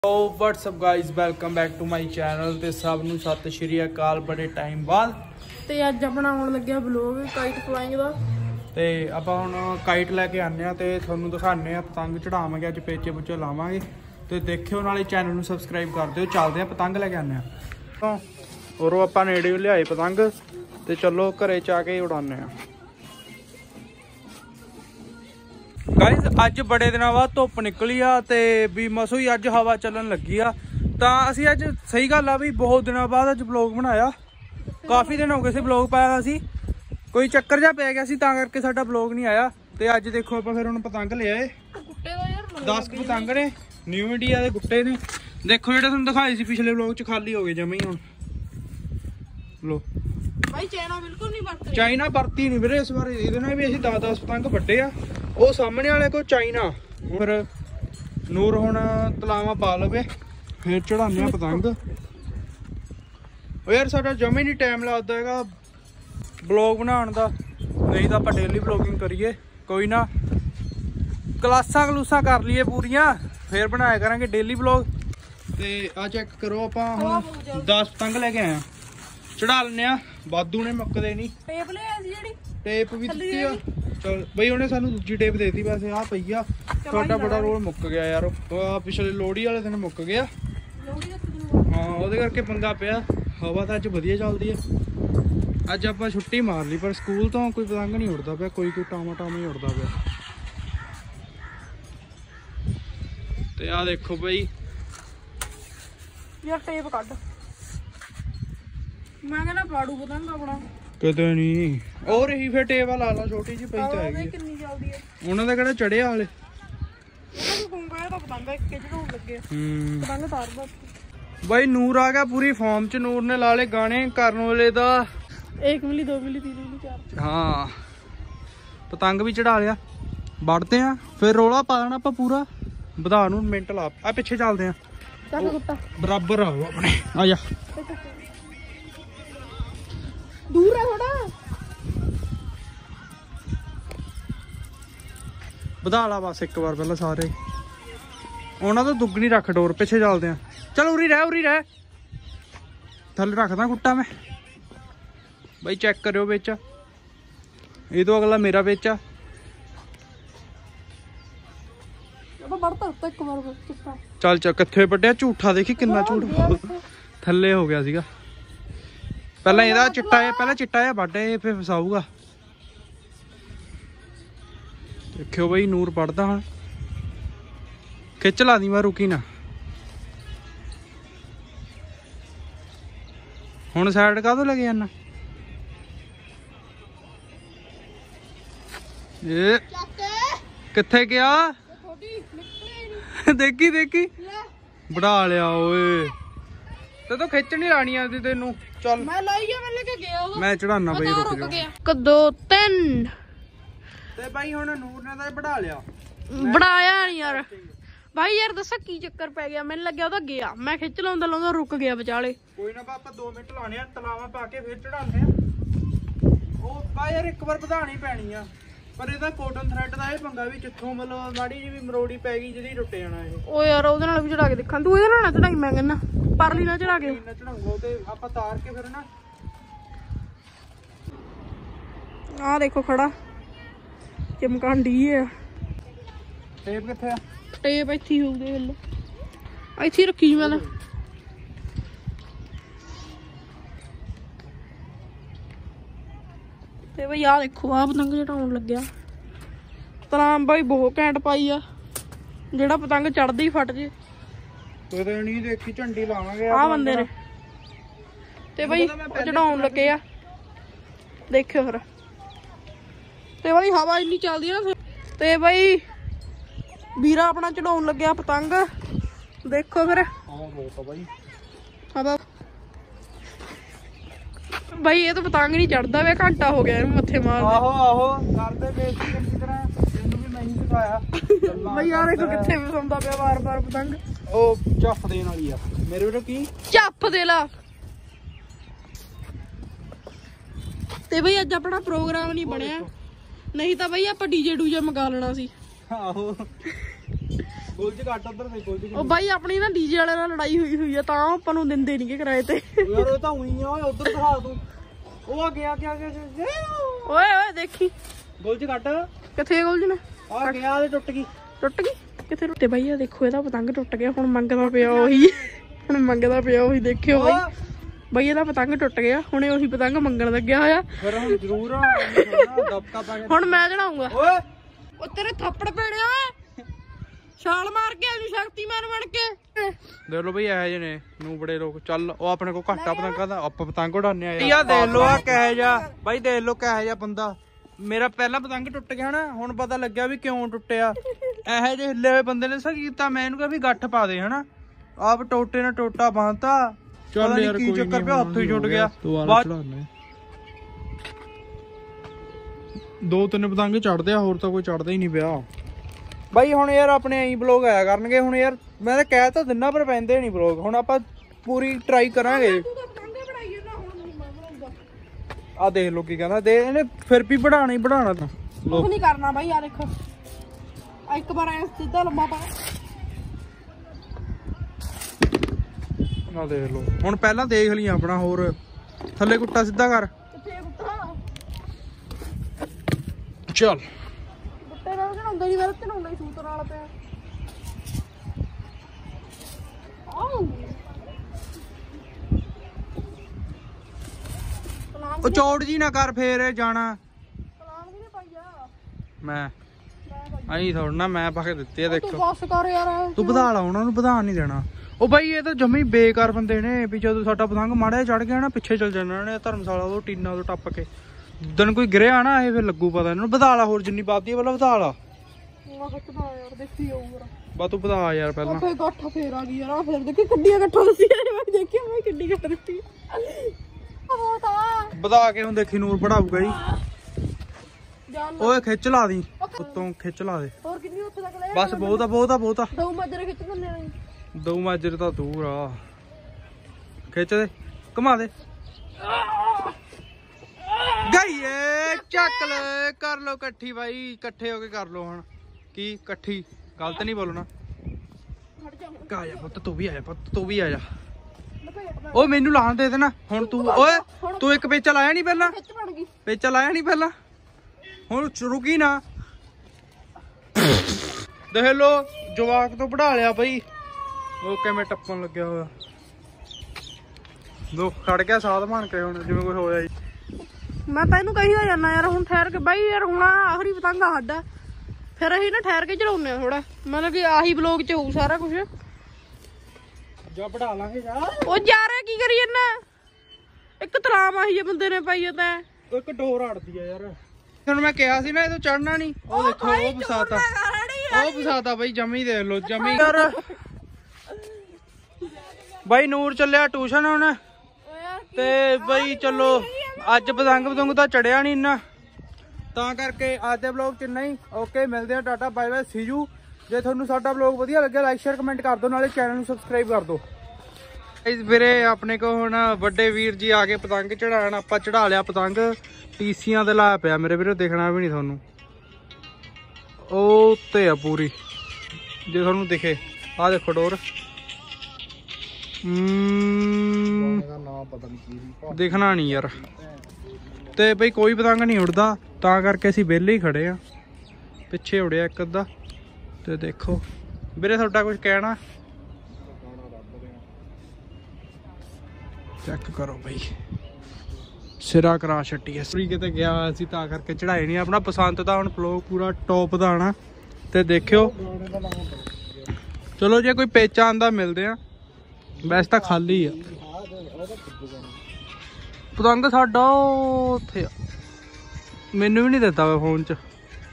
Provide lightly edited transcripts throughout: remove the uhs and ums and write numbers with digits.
WhatsApp guys welcome back to my channel ते सब नूं सत श्री अकाल। बड़े टाइम बाद ते अज अपना आउण लग्या ब्लॉग काइट फ्लाइंग दा ते आपां हुण काइट लैके आने आ ते तुहानूं दिखाने आ पतंग चढ़ावांगे अज पेचे पुचे लावांगे ते देखियो नाले चैनल नूं सबसक्राइब कर दिओ। चलदे आ पतंग लैके आने आ और आपां नेड़े लिआए पतंग ते चलो घरे च आके उड़ाने आ। गाइज अज बड़े दिनों बाद धुप्प निकली आ ते भी मसो ही अज हवा चलन लगी आ तां असीं अज सही गल आ भी बहुत दिनों बाद अज ब्लॉग बनाया। काफ़ी दिन हो गए सी ब्लॉग पाया सी, कोई चक्कर जा पै गया सी तां करके साडा ब्लॉग नहीं आया। ते अज देखो आपां फिर हुण पतंग ले आए 10 पतंग ने न्यू इंडिया दे गुट्टे ने। देखो जेह्ड़े तुहानूं दिखाए सी पिछले ब्लॉग च खाली हो गए जमे ही। हुण लो भाई चाइना बिल्कुल नहीं वरत चाइना वरती नहीं वीरे इस बार इहदे नाल भी असीं 10 पतंग वड्डे आ। ਉਹ ਸਾਹਮਣੇ ਵਾਲੇ ਕੋ ਚਾਈਨਾ ਫਿਰ ਨੂਰ ਹੁਣ ਤਲਾਵਾ ਪਾ ਲਵੇ ਫਿਰ ਚੜਾਉਂਦੇ ਆ ਪਤੰਗ। ਉਹ ਯਾਰ ਸਾਡਾ ਜਮੇ ਨਹੀਂ ਟਾਈਮ ਲੱਗਦਾ ਹੈਗਾ ਬਲੌਗ ਬਣਾਉਣ ਦਾ, ਨਹੀਂ ਤਾਂ ਆਪਾਂ ਡੇਲੀ ਬਲੌਗਿੰਗ ਕਰੀਏ। ਕੋਈ ਨਾ ਕਲਾਸਾਂ ਕਲੂਸਾਂ ਕਰ ਲਈਏ ਪੂਰੀਆਂ ਫਿਰ ਬਣਾਇਆ ਕਰਾਂਗੇ ਡੇਲੀ ਬਲੌਗ। ਤੇ ਆ ਚੈੱਕ ਕਰੋ ਆਪਾਂ ਹੁਣ 10 ਪਤੰਗ ਲੈ ਕੇ ਆਏ ਆ, ਚੜਾ ਲੈਂਦੇ ਆ। ਵਾਧੂ ਨੇ ਮੁੱਕਦੇ ਨਹੀਂ। ਟੇਪ ਲੈ ਆਈ ਜਿਹੜੀ ਟੇਪ ਵੀ ਦਿੱਤੀ ਆ चल बई उन्हें सानू दूजी टेप देती। वैसे आ पई आ साडा बड़ा रोल मुक गया यार, पिछले लोहड़ी वाले दिन मुक गया। हाँ ਉਹਦੇ करके पंगा पिया। हवा तो अज वधिया चलदी है। अज आपां छुट्टी मार ली पर स्कूल तो कोई पतंग नहीं उड़दा पिया, कोई टामा टामा ही उड़दा पिया। ते आ देखो बई यार टेप कट मैं कहना पाड़ू पतंग अपना किते नहीं और ही फिर टेप ला ला छोटी जी पई तो हैगी। कितनी जल्दी है उन्हां दा किहड़ा चढ़िया वाले भाई नूर आ गया पूरी फॉर्म च। नूर ने ला ले गाने करने वाले दा 1 मिली 2 मिली 3 मिली 4। हाँ पतंग भी चढ़ा लिया, बढ़ते हैं फिर रोला पा देना आपा पूरा। बधा नू मिनट ला आ पिछे चलते हैं बराबर आओ अपने आ जा। दूर है थोड़ा बधा ला बस एक बार पहले सारे उन्होंने तो दुगनी रख डोर। पिछे चलते हैं चल उरी रह थले रखदा कुट्टा मैं। भाई चेक करो बिच ये तो अगला मेरा बिच आ। चल चल किथे बढ़िया झूठा देखी किन्ना झूठ थले हो गया सीगा। पहले ਇਹਦਾ चिट्टा है पहले चिट्टा है ਵੱਢ ਇਹ फिर फसाऊगा। देखियो भाई नूर पढ़दा हाँ खिच ला दी मैं रुकी ना। हुण साइड काहतों लगे जाना ये किथे गया देखी देखी बढ़ा लिया ओए ते तो खिच नहीं लानी आती तेनू। चल मैं लाई है मैं लेके गया होगा मैं चढ़ाना भाई रुक जा। 1 2 3 ते भाई हुण नूर ने तो बढ़ा लिया बढ़ाया नहीं यार। भाई यार दसा की चक्कर पै गया मैंने लग्या ओदा गया मैं खिच लाउंदा लाउंदा रुक गया विचाले। कोई ना पापा 2 मिनट लाने आ तलावा पाके फिर चढ़ाने आ। ओ भाई यार एक बार बढ़ानी पैनी आ पर ਇਹਦਾ ਕੋਟਨ ਥ੍ਰੈਡ ਦਾ ਇਹ ਪੰਗਾ ਵੀ ਜਿੱਥੋਂ ਮਤਲਬ ਮਾੜੀ ਜੀ ਵੀ ਮਰੋੜੀ ਪੈ ਗਈ ਜਿਹੜੀ ਟੁੱਟ ਜਾਣਾ ਇਹ। ਓ ਯਾਰ ਉਹਦੇ ਨਾਲ ਵੀ ਚੜਾ ਕੇ ਦੇਖਾਂ ਤੂੰ ਇਹਦੇ ਨਾਲ ਨਾ ਚੜਾਈ ਮੈਂ ਕਹਿੰਦਾ ਪਰਲੀ ਨਾਲ ਚੜਾ ਕੇ ਨਾ ਚੜਾਉਂਗਾ ਤੇ ਆਪਾਂ ਤਾਰ ਕੇ ਫਿਰ ਨਾ ਆ ਦੇਖੋ ਖੜਾ ਚਮਕਣ ਡੀ ਆ। ਟੇਪ ਕਿੱਥੇ ਆ? ਟੇਪ ਇੱਥੇ ਹੀ ਹੋਊਗੀ ਵੇਲੇ ਇੱਥੇ ਰੱਖੀ ਮੈਂ ਤੇ ਬਈ ਆ ਦੇਖੋ ਆ ਪਤੰਗ ਚੜਾਉਣ ਲੱਗਿਆ। ਤਲਾਮ ਬਾਈ ਬਹੁਤ ਘੈਂਟ ਪਾਈ ਆ ਜਿਹੜਾ ਪਤੰਗ ਚੜਦਾ ਹੀ ਫਟ ਜੇ। ਤੇਰੇ ਨਹੀਂ ਦੇਖੀ ਝੰਡੀ ਲਾਵਾਂਗੇ ਆ ਬੰਦੇ ਨੇ ਤੇ ਬਈ ਚੜਾਉਣ ਲੱਗੇ ਆ ਦੇਖਿਓ ਫਿਰ। ਤੇ ਬਈ ਹਵਾ ਇੰਨੀ ਚੱਲਦੀ ਆ ਨਾ ਤੇ ਬਈ ਵੀਰਾ ਆਪਣਾ ਚੜਾਉਣ ਲੱਗਿਆ ਪਤੰਗ ਦੇਖੋ ਫਿਰ। ਹਵਾ भाई ये तो पतंग नहीं चढ़ता वे घंटा हो गया मत्थे मार। आहो आहो करदे बेइज्जती चंगी तरह तैनू भी मैं ही सिखाया। भाई यार देखो किथे फसांदा पिया बार-बार पतंग। ओ झफ देण वाली आ मेरे वीरो की झफ दे ला। ते भाई अज अपना प्रोग्राम नहीं बनया नहीं तो भाई आप डीजे डूजे मंगा लेना सी। आहो ਗੁਲਜ ਕੱਟ ਉਧਰ ਦੇ ਗੁਲਜ। ਉਹ ਬਾਈ ਆਪਣੀ ਨਾ ਡੀਜੇ ਵਾਲੇ ਨਾਲ ਲੜਾਈ ਹੋਈ ਆ ਤਾਂ ਆਪਾਂ ਨੂੰ ਦਿੰਦੇ ਨਹੀਂਗੇ ਕਿਰਾਏ ਤੇ। ਯਾਰ ਉਹ ਤਾਂ ਉਹੀ ਆ ਉਧਰ ਦਿਖਾ ਤੂੰ। ਉਹ ਆ ਗਿਆ ਓਏ ਓਏ ਦੇਖੀ ਗੁਲਜ ਕੱਟ ਕਿੱਥੇ ਗੁਲਜ ਨੇ ਆ ਗਿਆ ਤੇ ਟੁੱਟ ਗਈ ਕਿੱਥੇ ਟੁੱਟੇ ਬਾਈ ਆ ਦੇਖੋ ਇਹਦਾ ਪਤੰਗ ਟੁੱਟ ਗਿਆ ਹੁਣ ਮੰਗਦਾ ਪਿਆ ਉਹੀ ਦੇਖਿਓ ਬਾਈ ਬਈ ਇਹਦਾ ਪਤੰਗ ਟੁੱਟ ਗਿਆ ਹੁਣੇ ਉਹੀ ਪਤੰਗ ਮੰਗਣ ਲੱਗਿਆ ਹੋਇਆ। ਫਿਰ ਹੁਣ ਜ਼ਰੂਰ ਦਬਕਾ ਪਾ ਕੇ ਹੁਣ ਮੈਂ ਚੜਾਉਂਗਾ। ਓਏ ਉਹ ਤੇਰੇ ਥੱਪੜ ਪੈਣਿਆ ਓਏ ਛਾਲ ਮਾਰ ਕੇ ਇਹਨੂੰ ਸ਼ਕਤੀਮਾਨ ਬਣ ਕੇ ਦੇਖ ਲੋ ਬਈ ਇਹੋ ਜਿਹੇ ਨੇ ਨੂੰ ਬੜੇ ਲੋਕ। ਚੱਲ ਉਹ ਆਪਣੇ ਕੋਲ ਘਾਟਾ ਪਤੰਗਾਂ ਦਾ ਆਪਾਂ ਪਤੰਗ ਉਡਾਉਂਦੇ ਆ ਯਾਰ। ਦੇਖ ਲੋ ਆ ਕਿਹੋ ਜਿਹਾ ਬਾਈ ਦੇਖ ਲੋ ਕਿਹੋ ਜਿਹਾ ਬੰਦਾ। ਮੇਰਾ ਪਹਿਲਾ ਪਤੰਗ ਟੁੱਟ ਗਿਆ ਨਾ ਹੁਣ ਪਤਾ ਲੱਗਿਆ ਵੀ ਕਿਉਂ ਟੁੱਟਿਆ। ਇਹੋ ਜਿਹੇ ਹਿੱਲੇ ਹੋਏ ਬੰਦੇ ਨੇ ਸਾ ਕੀਤਾ ਮੈਂ ਇਹਨੂੰ ਕਿਹਾ ਵੀ ਗੱਠ ਪਾ ਦੇ ਹਨਾ ਆਪ ਟੋਟੇ ਨਾਲ ਟੋਟਾ ਬਾਂਧਤਾ। ਚੱਲ ਯਾਰ ਕੀ ਚੱਕਰ ਪਿਆ ਹੱਥ ਹੀ ਛੁੱਟ ਗਿਆ। ਦੋ ਤਿੰਨ ਪਤੰਗ ਚੜਦੇ ਆ ਹੋਰ ਤਾਂ ਕੋਈ ਚੜਦਾ ਹੀ ਨਹੀਂ ਪਿਆ ਬਾਈ। ਹੁਣ ਯਾਰ ਆਪਣੇ ਐਂ ਬਲੌਗ ਆਇਆ ਕਰਨਗੇ ਹੁਣ ਯਾਰ ਮੈਂ ਤਾਂ ਕਹਿ ਤਾਂ ਦਿਨਾ ਪਰ ਪੈਂਦੇ ਨਹੀਂ ਬਲੌਗ। ਹੁਣ ਆਪਾਂ ਪੂਰੀ ਟਰਾਈ ਕਰਾਂਗੇ। ਆ ਦੇਖ ਲੋ ਕੀ ਕਹਿੰਦਾ ਦੇ ਇਹਨੇ ਫਿਰ ਵੀ ਬਣਾਣਾ ਹੀ ਬਣਾਣਾ ਤਾਂ ਕੁਝ ਨਹੀਂ ਕਰਨਾ ਬਾਈ। ਆ ਦੇਖੋ ਇੱਕ ਵਾਰ ਐ ਸਿੱਧਾ ਲੰਮਾ ਪਾ ਨਾ ਦੇਖ ਲੋ। ਹੁਣ ਪਹਿਲਾਂ ਦੇਖ ਲਈ ਆਪਣਾ ਹੋਰ ਥੱਲੇ ਕੁੱਟਾ ਸਿੱਧਾ ਕਰ। ਚੱਲ ਕੁੱਟੇ ਨਾਲ ਚੜਾਉਂਦਾ ਨਹੀਂ ਮੇਰੇ ਚੜਾਉਂਦਾ ਹੀ ਸੂਤਰ ਨਾਲ ਪਿਆ। ਉਹ ਚੌੜ ਜੀ ਨਾ ਕਰ ਫੇਰ ਜਾਣਾ ਮੈਂ ਆਈ ਥੋੜਨਾ ਮੈਂ ਪਾ ਕੇ ਦਿੱਤੇ ਆ। ਦੇਖੋ ਬਸ ਕਰ ਯਾਰ ਤੂੰ ਵਧਾ ਲਾ ਉਹਨਾਂ ਨੂੰ ਵਧਾ ਨਹੀਂ ਦੇਣਾ। ਉਹ ਬਾਈ ਇਹ ਤਾਂ ਜਮੀ ਬੇਕਾਰ ਬੰਦੇ ਨੇ ਵੀ ਜਦੋਂ ਸਾਡਾ ਪਤੰਗ ਮਾੜਾ ਚੜ ਗਿਆ ਨਾ ਪਿੱਛੇ ਚੱਲ ਜਾਣਾ ਨੇ ਧਰਮਸ਼ਾਲਾ ਤੋਂ ਟੀਨਾ ਤੋਂ ਟੱਪ ਕੇ ਜਿੱਦਣ ਕੋਈ ਗਿਰਿਆ ਨਾ ਇਹ ਫਿਰ ਲੱਗੂ ਪਤਾ ਇਹਨਾਂ ਨੂੰ। ਵਧਾ ਲਾ ਹੋਰ ਜਿੰਨੀ ਬਾਦੀ ਪਹਿਲਾਂ ਵਧਾ ਲਾ ਯਾਰ ਦੇਖੀ ਜਾਊਗਾ ਬਾ ਤੂੰ ਵਧਾ ਯਾਰ ਪਹਿਲਾਂ। ਫੇਰ ਗੱਠ ਫੇਰ ਆ ਗਈ ਯਾਰ ਫਿਰ ਦੇਖੀ ਕਿੱਡੀਆਂ ਗੱਠਾਂ ਦੱਸੀ ਮੈਂ ਦੇਖਿਆ ਮੈਂ ਕਿੱਡੀ ਗੱਠ ਦਿੱਤੀ ਵਧਾ ਕੇ ਹੁਣ ਦੇਖੀ ਨੂਰ ਪੜਾਊਗਾ ਜੀ। ਓਏ ਖਿੱਚ ਲਾ ਦੀ ਉੱਤੋਂ ਖਿੱਚ ਲਾ ਦੇ। ਹੋਰ ਕਿੰਨੀ ਉੱਥੇ ਤੱਕ ਲੈ ਬਸ ਬਹੁਤਾ ਦੋ ਮਾਜਰੇ ਖਿੱਚ ਦਿੰਦੇ ਨੇ। ਦੋ ਮਾਜਰੇ ਤਾਂ ਦੂਰ ਆ ਖਿੱਚ ਦੇ ਘੁਮਾ ਦੇ ਗਈਏ ਚੱਕ ਲੈ ਕਰ ਲੋ ਇਕੱਠੀ ਬਾਈ ਇਕੱਠੇ ਹੋ ਕੇ ਕਰ ਲੋ। ਹੁਣ ਕੀ ਇਕੱਠੀ ਗਲਤ ਨਹੀਂ ਬੋਲਣਾ। ਆ ਜਾ ਪੁੱਤ ਤੂੰ ਵੀ ਆ ਜਾ ਪੁੱਤ ਤੂੰ ਵੀ ਆ ਜਾ। ਓਏ ਮੈਨੂੰ ਲਾਣ ਦੇ ਦੇਣਾ ਹੁਣ ਤੂੰ। ਓਏ ਤੂੰ ਇੱਕ ਪੇਚਾ ਲਾਇਆ ਨਹੀਂ ਪਹਿਲਾਂ ਪੇਚਾ ਲਾਇਆ ਨਹੀਂ ਪਹਿਲਾਂ ਹੁਣ ਰੁਕੀ ਨਾ। ਦੇਖ ਲੋ ਜਵਾਕ ਤੋਂ ਪੜਾ ਲਿਆ ਬਈ। ਉਹ ਕਿਵੇਂ ਟੱਪਣ ਲੱਗਿਆ ਹੋਇਆ ਦੁੱਖ ਖੜ ਗਿਆ ਸਾਧ ਬਣ ਕੇ ਹੁਣ ਜਿਵੇਂ ਕੁਝ ਹੋਇਆ ਜੀ। ਮੈਂ ਤੈਨੂੰ ਕਹੀਦਾ ਜਾਨਾ ਯਾਰ ਹੁਣ ਠਹਿਰ ਕੇ ਬਾਈ ਯਾਰ ਹੁਣ ਆਖਰੀ ਪਤੰਗ ਆ ਸਾਡਾ ਫਿਰ ਅਸੀਂ ਨਾ ਠਹਿਰ ਕੇ ਚੜਾਉਂਦੇ ਆ ਥੋੜਾ ਮਤਲਬ ਕਿ ਆਹੀ ਬਲੌਗ ਚ ਹੋਊ ਸਾਰਾ ਕੁਝ। ਜਾ ਪੜਾ ਲਾਂਗੇ ਜਾ। ਉਹ ਯਾਰ ਕੀ ਕਰੀ ਜਾਂਦਾ ਇੱਕ ਤਲਾਮ ਆਹੀ ਬੰਦੇ ਨੇ ਪਾਈ ਆ ਤੈਂ ਇੱਕ ਡੋਰ ਅੜਦੀ ਆ ਯਾਰ। ਹੁਣ ਮੈਂ ਕਿਹਾ ਸੀ ਨਾ ਇਹ ਤੋਂ ਚੜਨਾ ਨਹੀਂ। ਉਹ ਦੇਖੋ ਉਹ ਫਸਾਤਾ ਬਾਈ ਜਮੀ ਦੇਖ ਲੋ ਜਮੀ ਯਾਰ। ਬਾਈ ਨੂਰ ਚੱਲਿਆ ਟਿਊਸ਼ਨ ਹੁਣ ਤੇ ਬਾਈ ਚਲੋ ਅੱਜ ਪਤੰਗ ਤਾਂ ਚੜਿਆ ਨਹੀਂ ਇੰਨਾ ਤਾਂ ਕਰਕੇ ਅੱਜ ਦੇ ਵਲੌਗ ਚ ਨਹੀਂ। ਓਕੇ ਮਿਲਦੇ ਆ tata bye bye see you. ਜੇ ਤੁਹਾਨੂੰ ਸਾਡਾ ਵਲੌਗ ਵਧੀਆ ਲੱਗਿਆ ਲਾਈਕ ਸ਼ੇਅਰ ਕਮੈਂਟ ਕਰ ਦਿਓ ਨਾਲੇ ਚੈਨਲ ਨੂੰ ਸਬਸਕ੍ਰਾਈਬ ਕਰ ਦਿਓ। ਵੀਰੇ ਆਪਣੇ ਕੋਲ ਹੁਣ ਵੱਡੇ ਵੀਰ ਜੀ ਆ ਕੇ ਪਤੰਗ ਚੜਾਉਣ ਆਪਾਂ ਚੜਾ ਲਿਆ ਪਤੰਗ ਟੀਸੀਆਂ ਤੇ ਲਾਇਆ ਪਿਆ ਮੇਰੇ ਵੀਰੇ ਦਿਖਣਾ ਵੀ ਨਹੀਂ ਤੁਹਾਨੂੰ। ਉਹ ਤੇ ਆ ਪੂਰੀ ਜੇ ਤੁਹਾਨੂੰ ਦਿਖੇ ਆ ਦੇਖੋ ਡੋਰ ਦਿਖਣਾ ਨਹੀਂ ਯਾਰ। ਤੇ ਬਈ ਕੋਈ ਪਤੰਗ ਨਹੀਂ ਉੜਦਾ ਤਾਂ ਕਰਕੇ ਅਸੀਂ ਵਿਹਲੇ ਹੀ ਖੜੇ ਆ। ਪਿੱਛੇ ਉੜਿਆ ਇੱਕ ਅੱਧਾ ਤੇ ਦੇਖੋ ਵੀਰੇ ਤੁਹਾਡਾ ਕੁਝ ਕਹਿਣਾ ਚੈੱਕ ਕਰੋ ਬਈ ਸਿਰਾ ਕਰਾ ਛੱਟੀ ਐ। ਕਿਤੇ ਗਿਆ ਹੋਇਆ ਸੀ ਤਾਂ ਕਰਕੇ ਚੜਾਈ ਨਹੀਂ। ਆਪਣਾ ਪਸੰਦ ਦਾ ਹੁਣ ਫਲੋ ਪੂਰਾ ਟੌਪ ਦਾ ਆਣਾ ਤੇ ਦੇਖਿਓ। ਚਲੋ ਜੇ ਕੋਈ ਪੇਚਾ ਆਂਦਾ ਮਿਲਦੇ ਆ ਵੈਸੇ ਤਾਂ ਖਾਲੀ ਆ ਪਤੰਗ ਸਾਡਾ ਉੱਥੇ ਮੈਨੂੰ ਵੀ ਨਹੀਂ ਦਿੱਤਾ ਵਾ ਫੋਨ ਚ।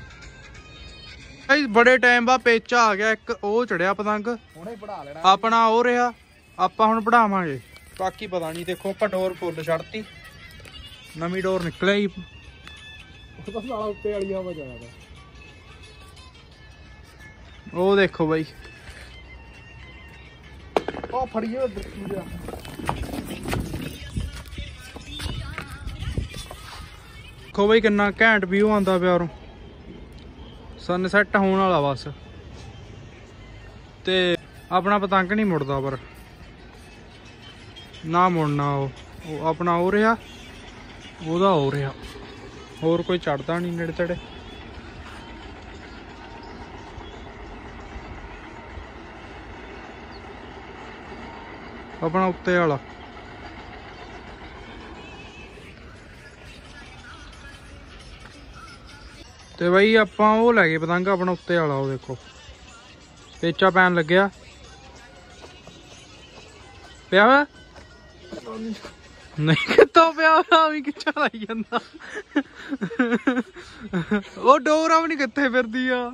ਬੜੇ ਟਾਈਮ ਬਾਅਦ ਪੇਚਾ ਆ ਗਿਆ ਇੱਕ ਉਹ ਚੜਿਆ ਪਤੰਗ ਆਪਣਾ ਉਹ ਰਿਹਾ ਆਪਾਂ ਹੁਣ ਪੜਾਵਾਂਗੇ ਬਾਕੀ ਪਤਾ ਨਹੀਂ। ਦੇਖੋ ਆਪਾਂ ਡੋਰ ਫੁੱਲ ਛੱਡਤੀ ਨਵੀਂ ਡੋਰ ਨਿਕਲਿਆ ਹੀ ਉੱਤੇ ਵਾਲੀਆਂ ਉਹ ਦੇਖੋ ਬਾਈ ਉਹ ਫੜੀਏ ਦੇਖੋ ਬਾਈ ਕਿੰਨਾ ਘੈਂਟ ਵਿਊ ਆਉਂਦਾ ਪਿਆ ਉਰੋਂ ਸਨਸੈਟ ਹੋਣ ਵਾਲਾ ਬਸ। ਤੇ ਆਪਣਾ ਪਤੰਗ ਨਹੀਂ ਮੁੜਦਾ ਪਰ ਨਾ ਮੁੜਨਾ ਉਹ ਆਪਣਾ ਹੋ ਰਿਹਾ ਉਹਦਾ ਹੋ ਰਿਹਾ ਹੋਰ ਕੋਈ ਚੜਦਾ ਨਹੀਂ ਨੇੜੇ ਤੇੜੇ। ਆਪਣਾ ਉੱਤੇ ਵਾਲਾ ਤੇ ਬਈ ਆਪਾਂ ਉਹ ਲੈ ਗਏ ਪਤੰਗ ਆਪਣਾ ਉੱਤੇ ਵਾਲਾ। ਉਹ ਦੇਖੋ ਪੇਚਾ ਪੈਣ ਲੱਗਿਆ ਪਿਆ ਵਾ ਨਹੀਂ ਕਿੱਥੋਂ ਪਿਆ ਵੀ ਕਿੱਚਾ ਲਾਈ ਜਾਂਦਾ। ਉਹ ਡੋਰਾ ਵੀ ਨਹੀਂ ਕਿੱਥੇ ਫਿਰਦੀ ਆ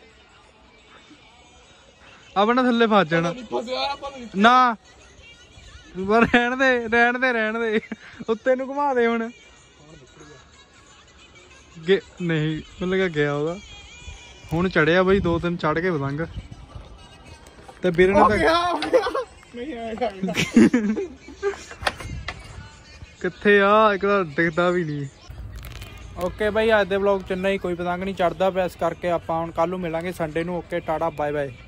ਆਪਣਾ ਥੱਲੇ ਫਸ ਜਾਣਾ ਨਾ। ਰਹਿਣ ਦੇ ਉੱਤੇ ਨੂੰ ਘੁਮਾ ਦੇ ਹੁਣ। ਨਹੀਂ ਮੈਨੂੰ ਲੱਗਾ ਗਿਆ ਉਹਦਾ ਹੁਣ ਚੜਿਆ ਬਈ 2-3 ਚੜ ਕੇ ਪਤੰਗ ਤੇ ਵੀਰੇ ਨੇ ਕਿੱਥੇ ਆ ਇੱਕ ਤਾਂ ਦਿਖਦਾ ਵੀ ਨਹੀਂ। ਓਕੇ ਬਾਈ ਅੱਜ ਦੇ ਵਲੌਗ ਚ ਇੰਨਾ ਹੀ। ਕੋਈ ਪਤੰਗ ਨਹੀਂ ਚੜਦਾ ਪਿਆ ਇਸ ਕਰਕੇ ਆਪਾਂ ਹੁਣ ਕੱਲ ਨੂੰ ਮਿਲਾਂਗੇ ਸੰਡੇ ਨੂੰ। Okay tata bye bye.